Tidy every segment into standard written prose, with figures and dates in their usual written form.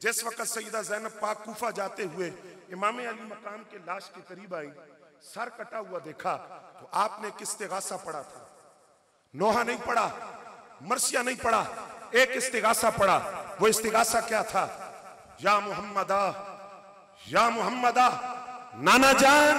जिस वक्त सईदा ज़ैनब पाक कूफा जाते हुए इमाम अली मकाम के लाश के करीब आई, सर कटा हुआ देखा तो आपने एक इस्तिगासा पढ़ा था। नोहा नहीं पढ़ा, मरसिया नहीं पढ़ा, एक इस्तिगासा पढ़ा। वो इस्तिगासा क्या था? या मुहम्मदा, या मुहम्मदा, नाना जान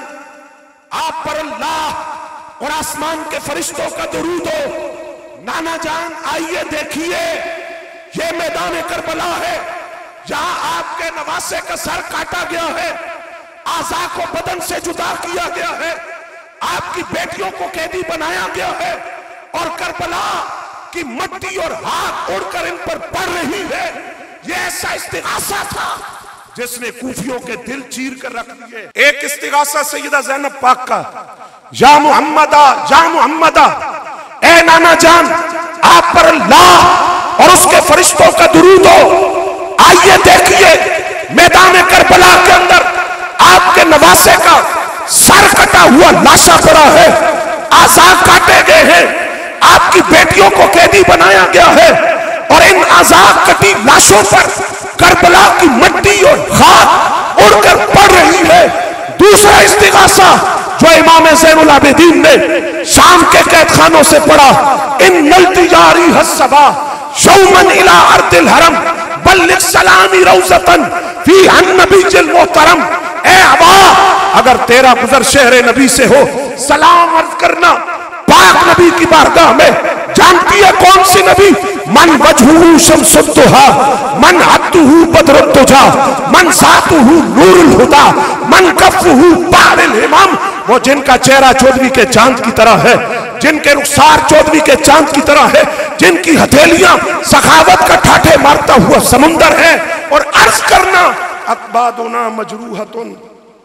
आप पर अल्लाह और आसमान के फरिश्तों का दुरूद हो। नाना जान आइए देखिए, ये मैदान करबला है, जहां आपके नवासे का सर काटा गया है, आज़ा को बदन से जुदा किया गया है, आपकी बेटियों को कैदी बनाया गया है, और करबला की मट्टी और हाथ उड़कर इन पर पड़ रही है। ये ऐसा इस्तिगासा था जिसने कूफियों के दिल चीर कर रख दिए। एक इस्तिगासा सैयदा ज़ैनब पाक का, या मुहम्मदा, या मुहम्मदा, ए नाना जान आप पर अल्लाह और उसके फरिश्तों का दुरूद हो। आइए देखिए, मैदान करबला के अंदर आपके नवासे का सर कटा हुआ लाशा पड़ा है, आज़ा काटे गए हैं, आपकी बेटियों को कैदी बनाया गया है, और इन आज़ाद कटी लाशों पर करबला की मट्टी और खाक उड़कर पड़ रही है। दूसरा इस्तिगासा जो इमाम ज़ैनुल आबिदीन ने शाम के कैदखानों से पढ़ा, इन नल्तिजारी हस्सबा शौमन इला अर्दिल हरम बल्लिग सलामी रौज़तन फी अन्नबीजिल मोहतरम। ए अबा, अगर तेरा गुजर शहर नबी से हो, सलाम अर्ज करना पाक नबी की बारगाह में। जानती है कौन सी नबी? मन वजहुहु शम्सुद्दुहा, मन हद्दुहु बदरुद्दुजा, मन सातुहु नूरुल हुदा, मन कफ्फुहु बारिल हिमम। वो जिनका चेहरा चौधरी के चांद की तरह है, जिनके रुखसार चौधरी के चांद की तरह है, जिनकी हथेलियां सखावत का ठाठे मारता हुआ समुंदर है। और अर्ज करना अकबादुना मजरूहतुन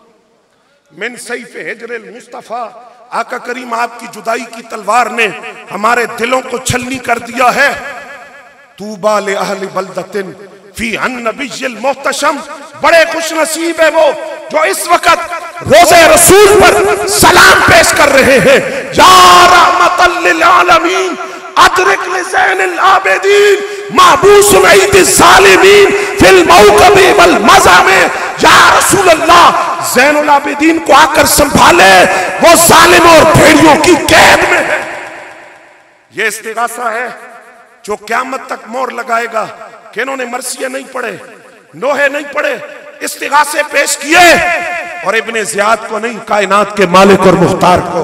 मिन सैफ हिजरिल मुस्तफा। आका करीम आपकी जुदाई की तलवार ने हमारे दिलों को छलनी कर दिया है। तूबा ले अहली बलदतिन फी अन्नबिय्यिल मोहतशम। बड़े खुश नसीब है वो जो इस वक्त रोज़े रसूल पर सलाम पेश कर रहे हैं। या रहमतल लिल आलमीन अदरिक लिज़ैनिल आबिदीन महबूसुन ऐदिज़ ज़ालिमीन फिल मौक़बि वल मज़ामे। या रसूल अल्लाह, ज़ैनुल आबिदीन को आकर संभाले, वो जालिमों और भेड़ियों की कैद में है। ये इस्तिगासा है जो क़यामत तक मोहर लगाएगा कि इन्होंने मरसिया नहीं पढ़े, नोहे नहीं पढ़े, इस्तिगासे पेश किए, और इब्ने ज़ियाद को नहीं, कायनात के मालिक और मुख्तार को।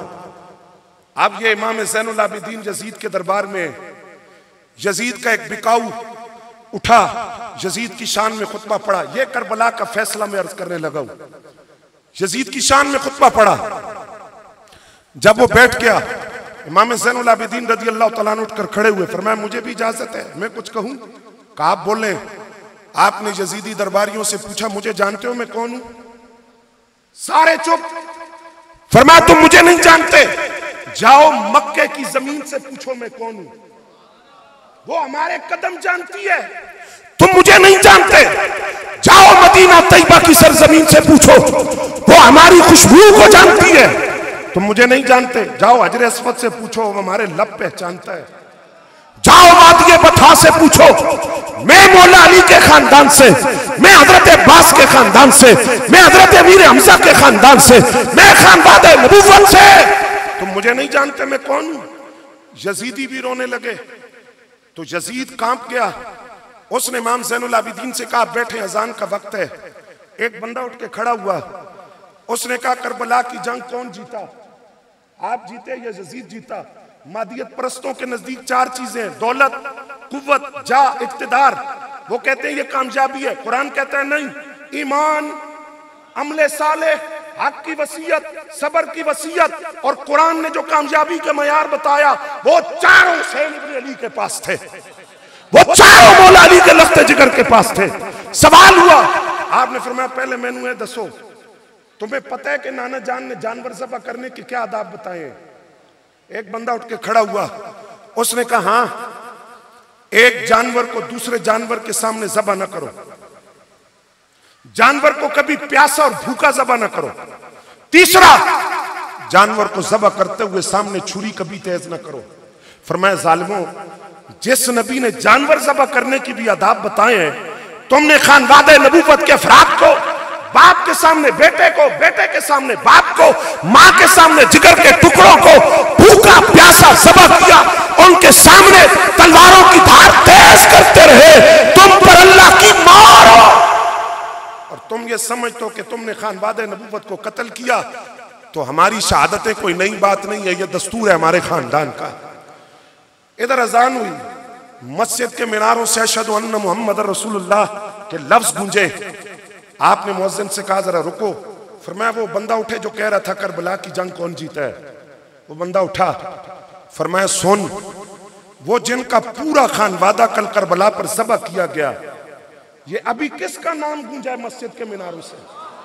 अब ये इमाम ज़ैनुल आबिदीन यजीद के दरबार में, यजीद का एक बिकाऊ उठा, यजीद की शान में खुतबा पढ़ा। ये करबला का फैसला मैं अर्ज करने लगा हूं। यजीद की शान में खुतबा पढ़ा। जब वो बैठ गया, इमाम ज़ैनुल आबिदीन रज़ियल्लाहु तआला अन्हु उठकर खड़े हुए, फरमाया मुझे भी इजाजत है, मैं कुछ कहूं? कहा आप बोले। आपने यजीदी दरबारियों से पूछा मुझे जानते हो मैं कौन हूं? सारे चुप। फरमाया तुम मुझे नहीं जानते, जाओ मक्के की जमीन से पूछो मैं कौन हूं। वो हमारे कदम जानती है, तुम मुझे नहीं जानते, जाओ मदीना तैयबा की सरजमीन से पूछो, वो हमारी खुशबू को जानती है। तुम मुझे नहीं जानते, जाओ हजरे अस्वद से पूछो, वो हमारे लब पहचानता है। जाओ वादिये बथा से पूछो, मैं मौला अली के खानदान से, मैं हजरत अब्बास के खानदान से, मैं हजरत अमीर हमजा के खानदान से, मैं खानवादे नबुव्वत से। तुम मुझे नहीं जानते मैं कौन हूं? यजीदी भी रोने लगे। तो यजीद कांप गया। उसने इमाम ज़ैनुल आबिदीन से कहा बैठे, अजान का वक्त है। एक बंदा उठ के खड़ा हुआ, उसने कहा करबला की जंग कौन जीता? आप जीते या यजीद जीता? मादियत परस्तों के नजदीक चार चीजें हैं, दौलत, कुव्वत, जा, इक्तिदार। वो कहते हैं ये कामयाबी है। कुरान कहता है नहीं, ईमान, अमले साले, हक की वसीयत, सबर की वसीयत, और कुरान ने जो कामयाबी का मयार बताया वो चारों हुसैन इब्न अली के पास थे, वो चारों मौला अली के लख्ते जिगर के पास थे। सवाल हुआ, आपने फरमाया पहले मैनू ये दसो, तुम्हें पता है कि नाना जान ने जानवर ज़बह करने के क्या आदाब बताए? एक बंदा उठ के खड़ा हुआ, उसने कहा हाँ, एक जानवर को दूसरे जानवर के सामने ज़बह ना करो, जानवर को कभी प्यासा और भूखा ज़बह ना करो, तीसरा जानवर को ज़बह करते हुए सामने छुरी कभी तेज ना करो। फरमाया जालिमों, जिस नबी ने जानवर ज़बह करने की भी आदाब बताए हैं, तुमने खानवादे नबूवत के अफराद को, बाप के सामने बेटे को, बेटे के सामने बाप को, माँ के सामने जिगर के टुकड़ों को भूखा प्यासा ज़बह किया, उनके सामने तलवारों की धार तेज करते रहे, तुम पर अल्लाह की मार हो और तुम ये समझते हो कि तुमने खानवादे नबूवत को कत्ल किया तो हमारी शहादतें कोई नई बात नहीं है, ये दस्तूर है हमारे खानदान का। इधर अजान हुई, मस्जिद के मीनारों से अशहदु अन्ना मुहम्मद रसूलुल्लाह के लफ्ज गूंजे। आपने मुअज्जिन से कहा जरा रुको। फरमाया वो बंदा उठे जो कह रहा था करबला की जंग कौन जीता है। वो बंदा उठा, फरमाया सुन, वो जिनका पूरा खानवादा कल करबला पर ज़बह किया गया, ये अभी किसका नाम गूंजा है मस्जिद के मीनारों से?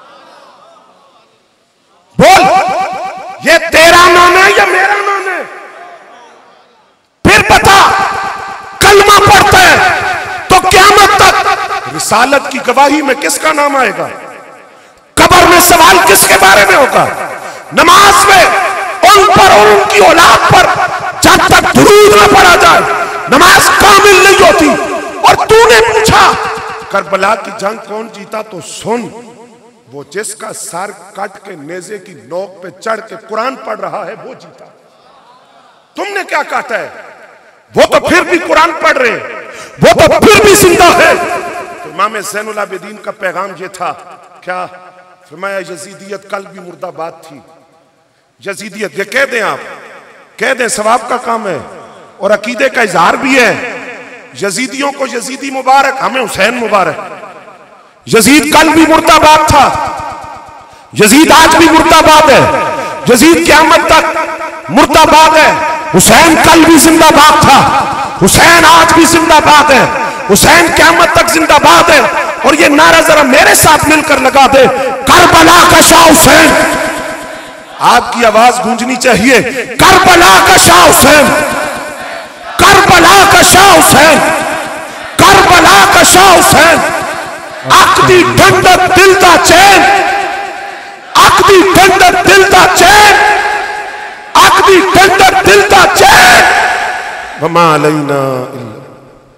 बोल, ये तेरा नाम है या मेरा नाम है? फिर बता, कलमा पढ़ता है तो क़यामत तक रिसालत की गवाही में किसका नाम आएगा? कब्र में सवाल किसके बारे में होगा? नमाज में उन पर और उनकी औलाद पर जब तक दुरूद न पढ़ा जाए नमाज कामिल नहीं होती। और तूने पूछा करबला की जंग कौन जीता, तो सुन, वो जिसका सर कट के नेज़े की नोक पे चढ़ के कुरान पढ़ रहा है वो जीता। तुमने क्या काटा है? वो तो फिर भी कुरान पढ़ रहे, वो तो फिर भी जिंदा है। तो इमाम ज़ैनुल आबिदीन का पैगाम ये था, क्या फरमाया? यजीदियत कल भी मुर्दाबाद थी। यजीदियत, ये कह दें, आप कह दें, सवाब का काम है और अकीदे का इजहार भी है। यजीदियों को यजीदी मुबारक, हमें हुसैन मुबारक। यजीद कल भी मुर्दाबाद था, यजीद आज भी मुर्दाबाद है, यजीद क़यामत तक मुर्दाबाद है। हुसैन कल भी जिंदाबाद था, हुसैन आज भी जिंदाबाद है, हुसैन क़यामत तक जिंदाबाद है। और ये नारा जरा मेरे साथ मिलकर लगा दे, करबला का शाह हुसैन। आपकी आवाज गूंजनी चाहिए, करबला का शाह हुसैन, करबला का शाह हुसैन, करबला का शाह हुसैन। अकदी ठंडक दिल दा चैन, अकदी ठंडक दिल दा चैन, अकदी ठंडक दिल दा चैन। वमा अलैना इल्ला